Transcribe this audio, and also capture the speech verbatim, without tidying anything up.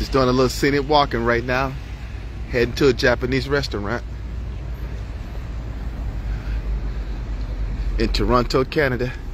Just doing a little scenic walking right now. Heading to a Japanese restaurant in Toronto, Canada.